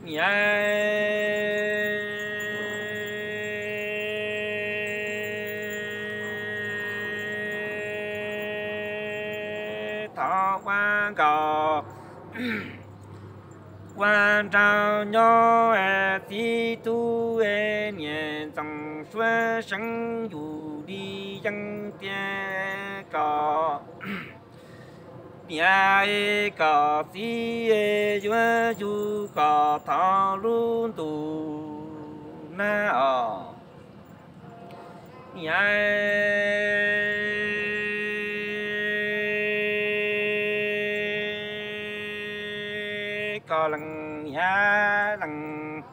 thọ quan cầu quan trao nhỏ tí tu niệm trong suốt sinh dù đi dân tiên có bia có tí duyên dù có thọ luôn tu na ở có lần ya lần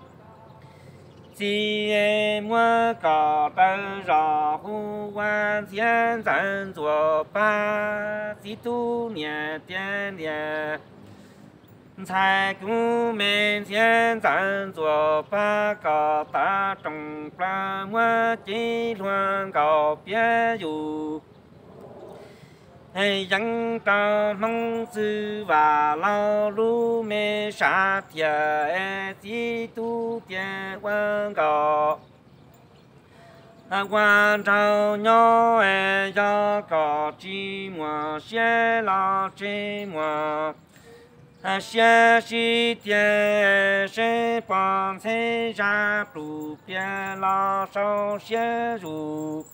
chỉ mua có tờ rõ hu quan thiên dân做ba chỉ tu niệm tiên địa才古面前咱做八个大众plan我集团告别有。人到梦子话老路没啥天，几度点广告。quan trao nhỏ cho có chỉ mua xe lo chỉ mua xe xí tiền xe bằng xe ra đủ tiền lo sau xe rủ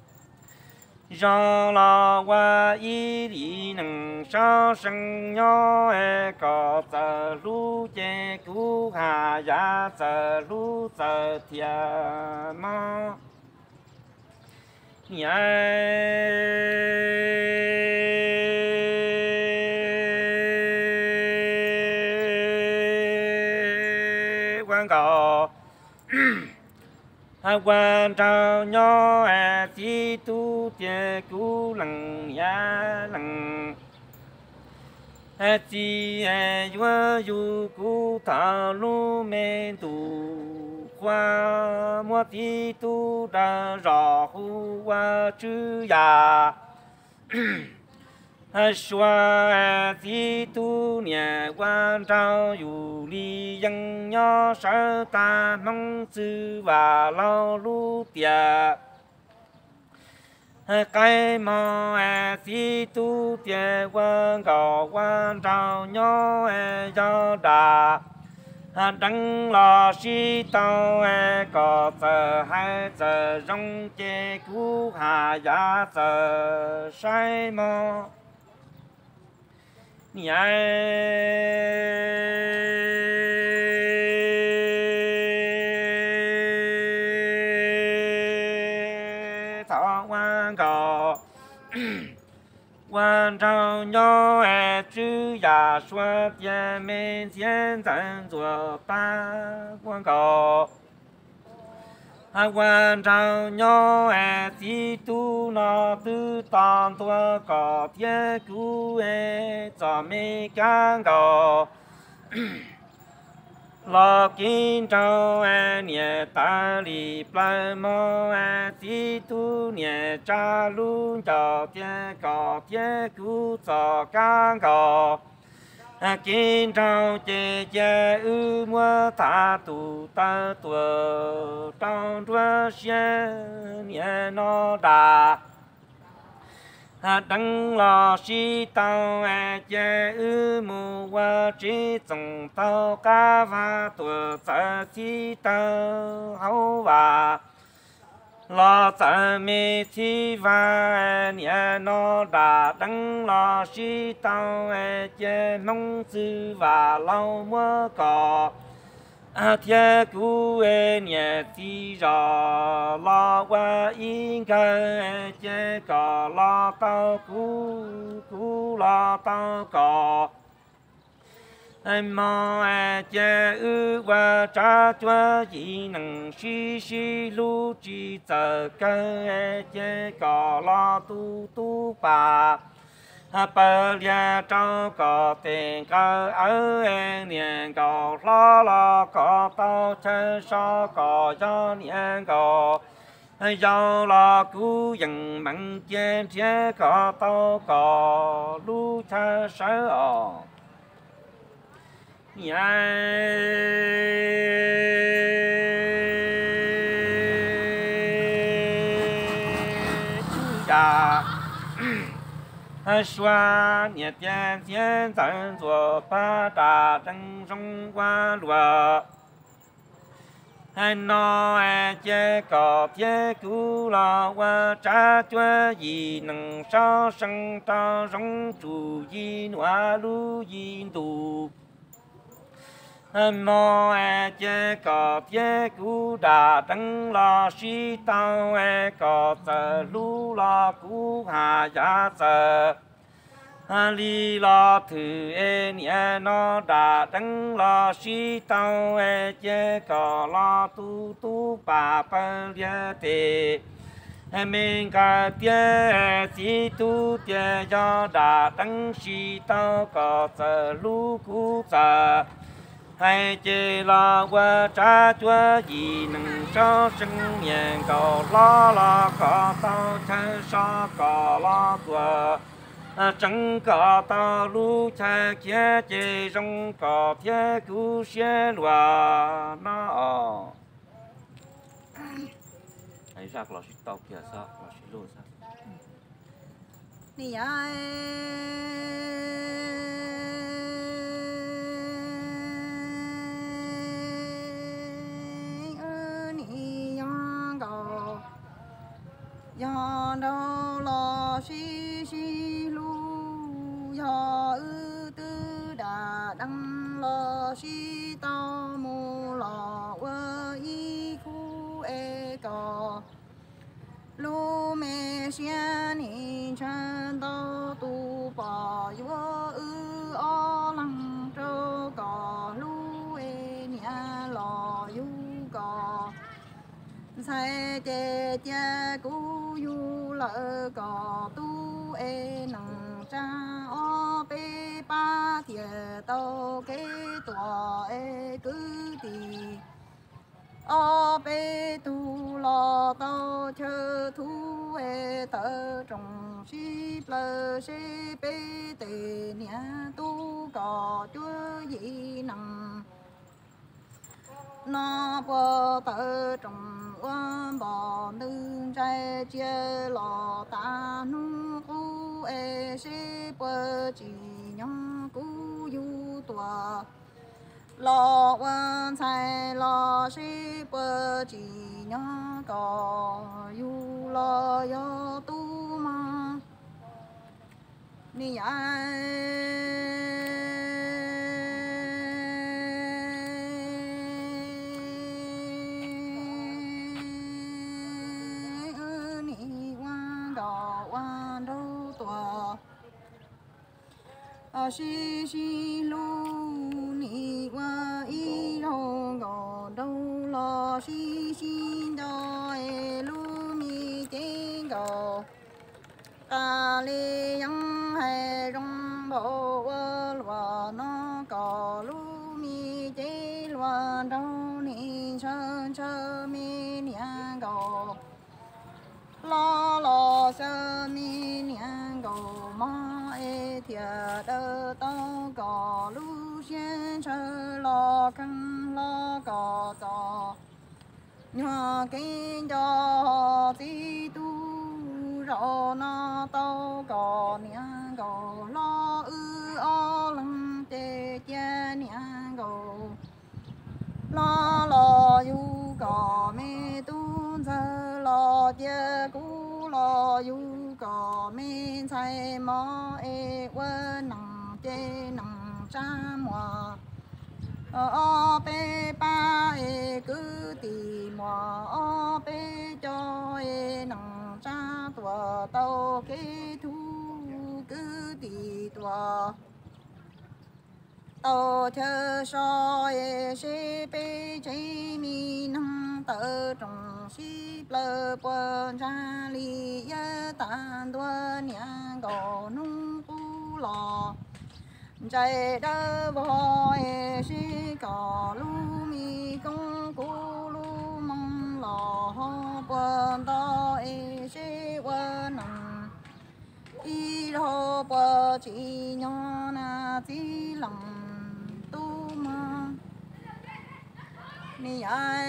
do lo qua ý lý nâng sao sinh nhỏ có giờ lũ chế cứu hà giá giờ lũ giờ thiệt mà quan cầu quan trao nhỏ chỉ tu chế cứu lần ya lần chỉ vừa dù cứu thảo lu men tu qua mua tí tu đã rõ hu qua chữ ya xóa tí tu nhà quan trao dù đi dân nhỏ sở ta mong sư và lao lu tiệt cái mò tí tu tiệt quan cầu quan trao nhỏ cho đà đăng lo si tao có giờ hai giờ rong chế cứu hà giá giờ sai mò thọ quan cầu quan trao nhỏ chữ giả xuất tiền men thiên dân做ba quan cầu quan trao nhỏ tí tu nó tư tàn tua có thiên cứu cho mấy can cầu lo kinh trao nhẹ ta li plan mò tí tu nhẹ cha luôn cho thiên có thiên cứu cho can cầu kinh trao chế chế ư mua ta tu ta tua trong chúa xiên nhẹ nó đà đăng lo si tao chế ư mu qua chỉ tổng tao cá và tua sa chi tao hậu và lo sa mi chi và nhẹ nó đà đăng lo si tao chế mong sư và lâu mua cỏ thiên cứu nhẹ chi rõ lo qua yên cơ chế cỏ lo tao cứu lo tao cỏ mò chế ư qua trả chúa chỉ năng suy lưu chỉ giờ cơ chế cỏ lo tu bà bờ lia trâu có tiền cơ ở niên cầu lo có tao chơi so có cho niên cầu do lo cứu dân mặn trên chế có tao có lú cha sở 说你天天咱做八大正中关落，那这个天古老我扎决意能上升到荣主一暖路印度。那这个天古大灯了西当个在路了古下呀子。里拉头年那大灯拉西当这个拉都把本列的。mình cả tia chỉ tu tia cho đã đăng sĩ tao có giờ lũ cũ giờ hay chỉ là qua trả chúa gì nâng cho sinh miền có lo có tao chân sa có lo của chẳng có tao lũ cha kia chỉ trong có thiết cứu xe loa nó ấy ra là sĩ tao kia sao là sĩ lô sao nì ai nì yang go yang đâu lo xí lu ya tư đà đăng lo xí tao mu lo vơ y khu e go lu mê xiên ni chân đô tu bỏ yo o lăng trâu cò lu e nia lò yu cò sai chê chê cú yu lợ cò tu e nằng cha o pe pa thiê tô kế tòa e cứ tì ô bê tu lo tao chờ thu e tơ trồng si plơ si bê tê nia tu có chúa gì nằng nó bơ tơ trồng quan bò nương trái chia lo ta nu cu e si bơ chỉ nhong cu yu tua lo quan sai lo si bơ chỉ nhớ có yu lo yo tu ma ni ai ni quan đâu tua si lu ni qua y rong gò đâu lo si do e lu mi tên gò ta li yang hai rong bộ lo nó có lu mi tên lo đâu ni chơ mi nia gò lo sơ mi nia gò ma e thia đơ tao gò lu xiên chơ lo căng lo cò trò nhỏ kinh cho tí tu rõ nó tao gò nia gò lo o lăng tê chia nia gò lo yu gò mê tu giờ lo chia cú lo yu gò mê sai mò e quơ nằng chê nằng cha mò o pe pa e cứ tì mò o pe cho e nằng cha tua tao kế thu cứ tì tua tao chờ so e se pe chế mi nằng tơ trồng si plơ quân ra li ye tan tua nia gò nung pu lò chạy đơ bò e si cò lu mi công cu lu mong lò ho quân to e si quân nằng y rô bò chỉ nhỏ na chỉ lòng tu ma ni ai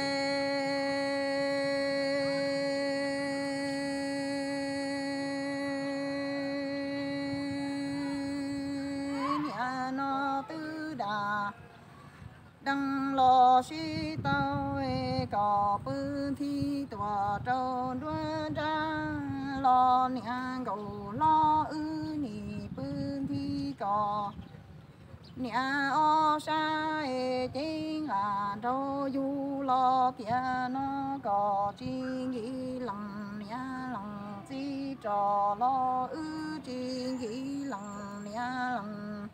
nhà nó tư đà đăng lo suy tao có bưng thi tòa trâu đuôi ra lo nhà gầu lo ư nì bưng thi có nhà ô sa chính là đâu du lo kia nó có chi nghĩ lòng nhà lòng chi trò lo ư chi nghĩ lòng nhà lòng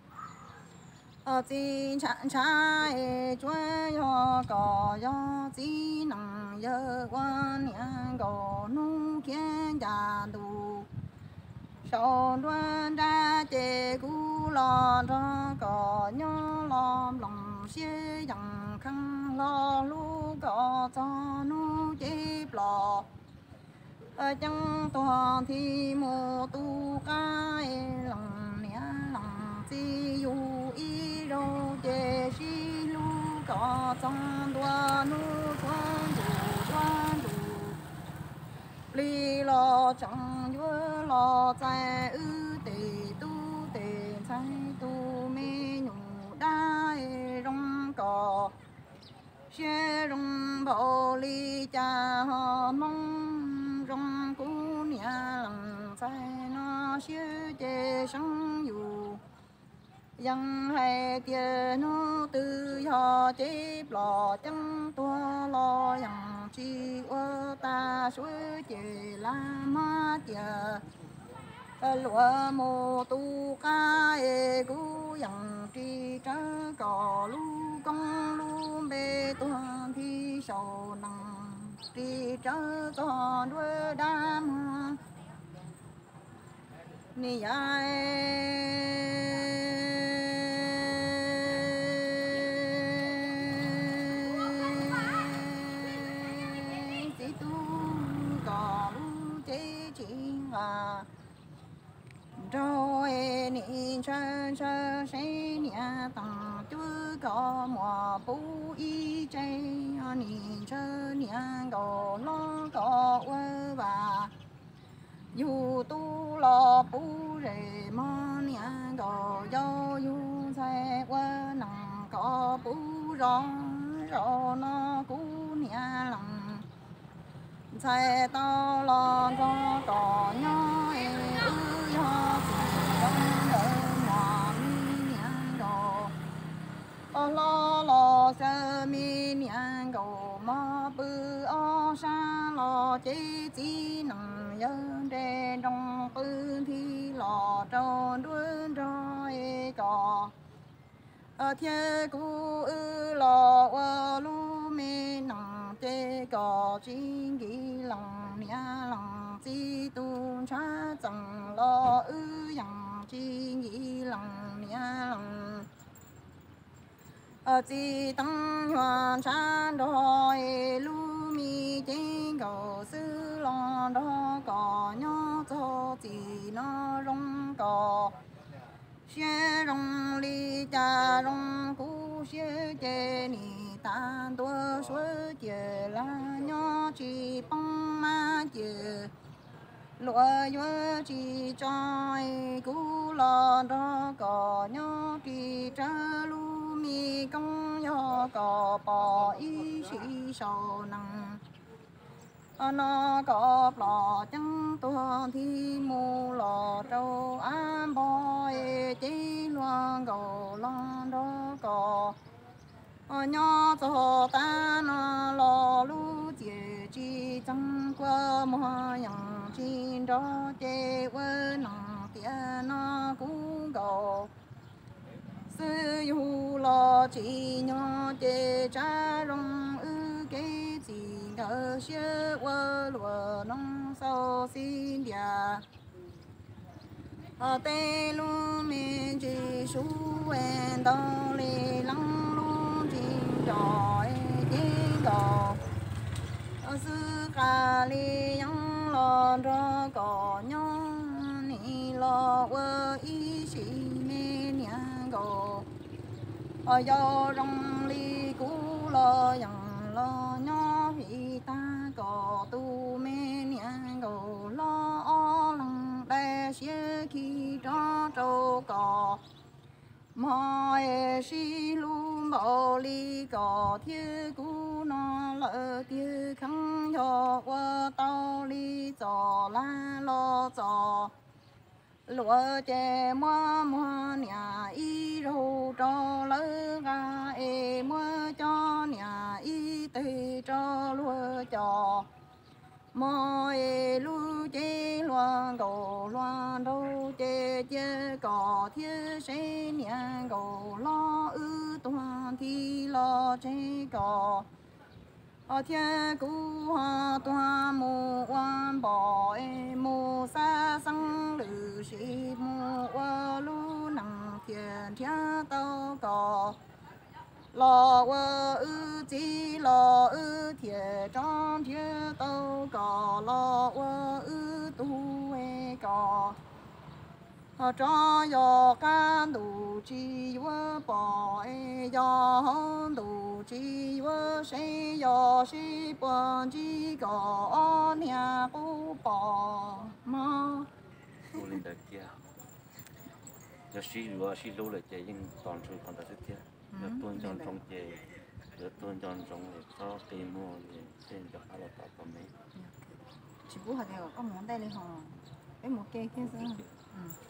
chi chẳng trái chúa yo có yo chi nặng yo quan nhà có nung kia già đủ sau đoan ra chế cú lo cho có nhớ lo lòng xế dằng khăn lo lu có cho nu chế lò ở trong toàn thì mô tu cái lòng nẻ lòng chi yu y rô chế xí lu có trong đoàn nu đoan đủ li lo chẳng nhớ lo tại ư tề tu tề sai tu mê nhủ đai rong cò xe rong bảo li cha họ mong rong cú nhà lòng sai nó xe chê sáng dù dân hay tiền nó tự họ chế lò chân tua lo yang chi ơ ta suối chè la ma chè lúa mô tu ca cú yang chi trớ cò lu công lu bê tuan thi sầu nằng chi trớ cò đuôi đam ni ai rồi nị chơi chơi say nhà tặng chúa có mùa phú y chơi nị chơi nhà gò lo có quê và dù tu lo phú rề mò nhà gò do dù xe quê nặng có phú rõ rõ nó cú nhà lòng xe to lo cho có nhỏ lo lo sơ mi nhang cầu mò bự o sa lo chế chi nằm dân đen trong bự thi lò tròn đuôi rồi cò thiên cú ư lo lu mi nằm chế cò chi nghĩ lòng nia lòng chi tu cha chẳng lo ư yang chi nghĩ lòng nia lòng chi tăng hoàn san đôi lu mi trên cầu sư lo đó có nhớ cho chỉ nó rong cò xe rong li cha rong cú xe chê ni tan tua suối chè la nhớ chỉ bông ma chè lúa nhớ chỉ trói cú lo đó có nhớ chỉ trả lu mi công yo có bỏ ý sĩ sầu nặng nó có lò chân tuần thì mù lò trâu am bòi chỉ loan gầu loan đó có nhỏ cho ta nó lò lu chè chi chẳng qua mua yang chi đó chè quê nặng tia nó cũng gầu sư yu lo chỉ nhỏ chè cha rong ư cái gì ngờ xưa quê lúa nông sâu xin dia tê lu mi chỉ su en đo li lăng lu chim trọi chim cò sư ca li yang lo ro cò nhon ni lo quê y si me nhang go do rong li cú lo yang lo nhỏ vì ta có tu mê niang go lo o lăng đại xế khi cho trâu có mọi si lu bảo li có thiên cú nó lỡ thiên khăng cho qua tao li cho la lo cho lúa chè mua mua nhà y rau cho lỡ ga e mua cho nhà y tê cho lúa cho mọi lu chê loan cầu loan đâu chê chê có thiên sẽ nhà cầu lo ư toàn thì lo chê có ở thiên cú hoa toàn mù quan bỏ mù xa sang lử sĩ mù qua lu nặng thiên thiên tao có lo ơ ư chi lo ư thiệt trong thiệt tao có lo ơ ư tu e có cho yo can đủ chi vơ bỏ e yo hông đủ chi vơ sẽ yo si bòn chi có nhà cũ bỏ mà tu lên được kia giờ xí lúa là chạy nhưng toàn sự còn ta sẽ kia giờ tuôn chọn trong chạy giờ tuôn chọn trong để cho tiền mua để tiền cho hai là tạo có mấy chỉ bố hạt đều có món đây lên họ cái một cây kia nữa